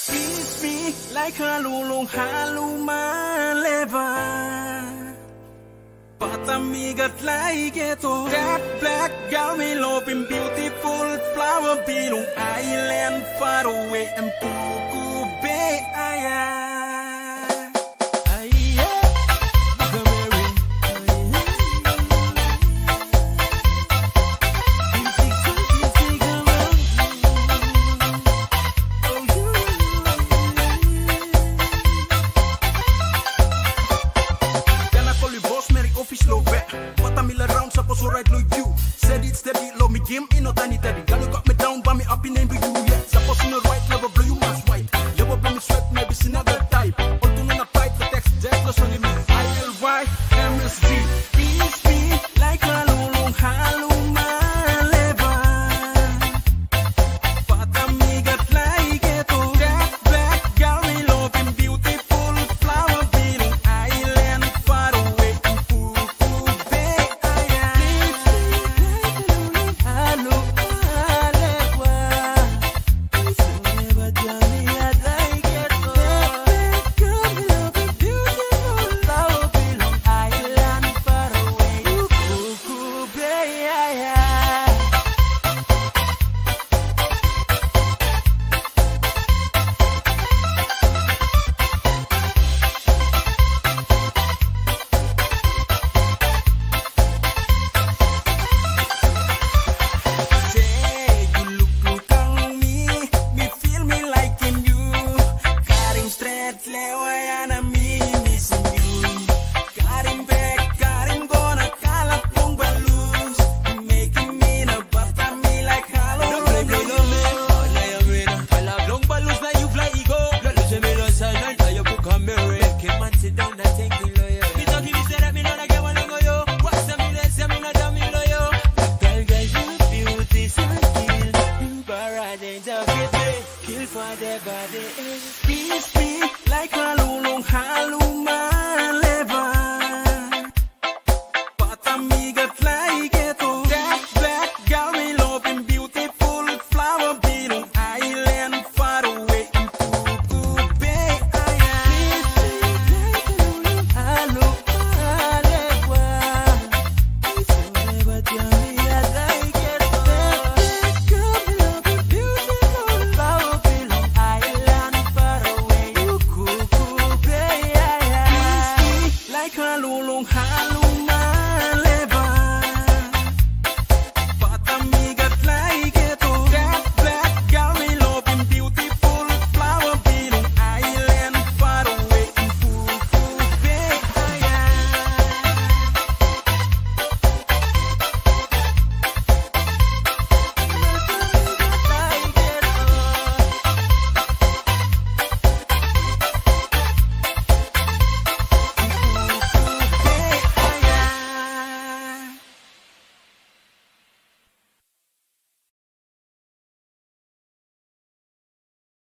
Kiss me like halulong haluma leva. Patamigat like ito. That black gal may loping beautiful flower bilong island far away and Pukube aya. So right like you said it steady, love me game in no tiny teddy. Girl, you got me down, but me happy name to you, yeah. Suppose in the right, never blow you much white. Never blow me sweat, maybe see another type. On to no fight, the text, just close on me. ILY, MSG. Kiss me like halulong haluma leva. Patamigat like ito. That black gal may loping beautiful flower bilong island far away and Pukube aya. Kiss me like halulong haluma